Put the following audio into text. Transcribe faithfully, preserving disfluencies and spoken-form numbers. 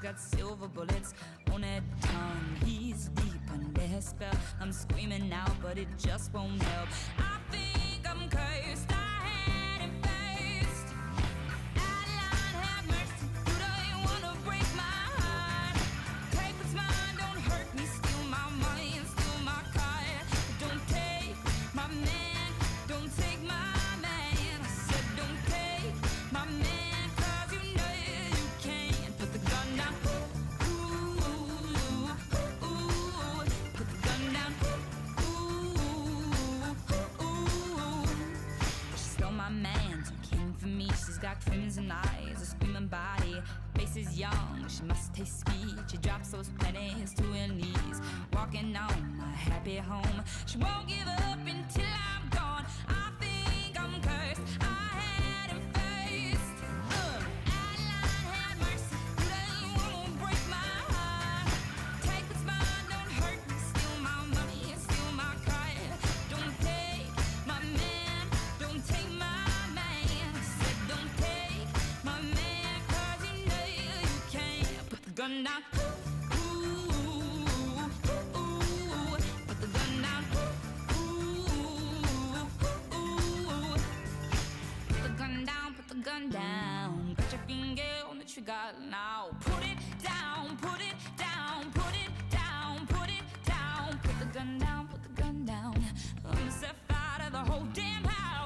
got silver bullets on her tongue. He's deep under her spell. I'm screaming out, but it just won't help. I think I'm cursed. I had him first. Adeline, have mercy. You don't wanna break my heart. Take what's mine, don't hurt me. Steal my money and steal my car. Don't take my man, don't take my man. I said don't take my man, 'cause you know you can't. Put the gun down. Ooh, ooh, ooh, ooh. Put the gun down. Ooh, ooh, ooh. She stole my man, took him for me. She's got crimson eyes, a screaming body. Face is young, she must taste sweet. She drops those pennies to her knees, walking on my happy home. She won't give up until I'm gone. I think I'm cursed. I had him first. Uh, Adeline, had mercy. You don't wanna break my heart. Take what's mine, don't hurt me. Steal my money and steal my car. Don't take my man, don't take my man. I said don't take my man, 'cause you know you can't. Put the gun down. Ooh, ooh, ooh, ooh. Put the gun down. Ooh, ooh, ooh. Put the gun down, put the gun down. Put your finger on the trigger now. Put it down, put it down, put it down, put it down. Put the gun down, put the gun down. I'm set fire to the whole damn house.